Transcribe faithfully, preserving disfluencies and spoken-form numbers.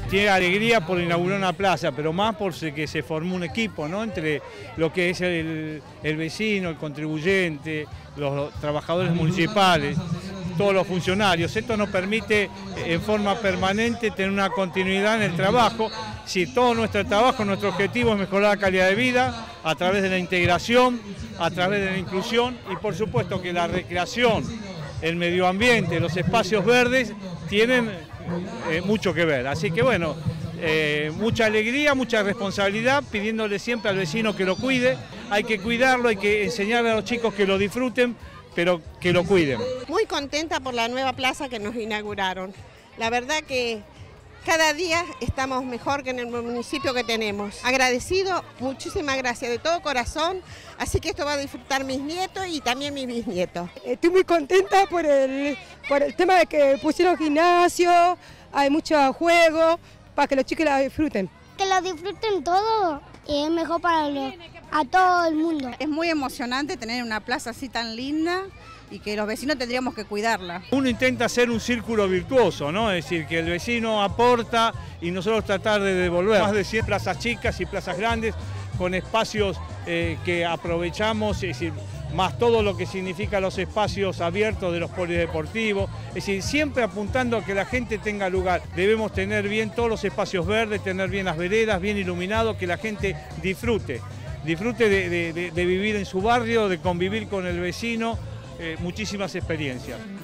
tiene alegría por inaugurar una plaza, pero más por que se formó un equipo, ¿no?, entre lo que es el, el vecino, el contribuyente, los, los trabajadores municipales, todos los funcionarios. Esto nos permite en forma permanente tener una continuidad en el trabajo. Si todo nuestro trabajo, nuestro objetivo es mejorar la calidad de vida a través de la integración, a través de la inclusión y por supuesto que la recreación, el medio ambiente, los espacios verdes tienen eh, mucho que ver. Así que bueno, eh, mucha alegría, mucha responsabilidad, pidiéndole siempre al vecino que lo cuide. Hay que cuidarlo, hay que enseñarle a los chicos que lo disfruten, pero que lo cuiden. Muy contenta por la nueva plaza que nos inauguraron. La verdad que cada día estamos mejor que en el municipio que tenemos. Agradecido, muchísimas gracias de todo corazón, así que esto va a disfrutar mis nietos y también mis bisnietos. Estoy muy contenta por el, por el tema de que pusieron gimnasio, hay mucho juego, para que los chicos la disfruten. Que lo disfruten todo y es mejor para lo, a todo el mundo. Es muy emocionante tener una plaza así tan linda y que los vecinos tendríamos que cuidarla. Uno intenta hacer un círculo virtuoso, ¿no? Es decir, que el vecino aporta y nosotros tratar de devolver. Más de cien plazas chicas y plazas grandes con espacios eh, que aprovechamos, es decir, más todo lo que significa los espacios abiertos de los polideportivos, es decir, siempre apuntando a que la gente tenga lugar. Debemos tener bien todos los espacios verdes, tener bien las veredas, bien iluminados, que la gente disfrute, disfrute de, de, de, de vivir en su barrio, de convivir con el vecino, eh, muchísimas experiencias.